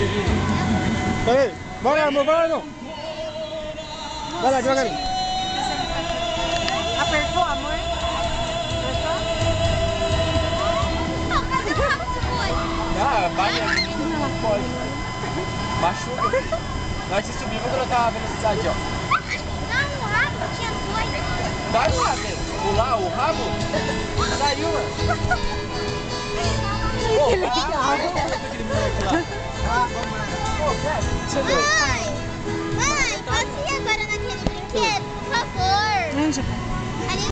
Peraí, bora amor, bora amor. Vai lá, devagarinho. Apertou, amor? Ah, baixa não pode. Machuca. Na hora de subir, vou colocar a velocidade, ó. Não, o rabo tinha dois. Tá lá, pular o rabo? Saiu, mano. Que legal. Deixa eu ver. Mãe, posso ir agora naquele brinquedo, por favor? Onde?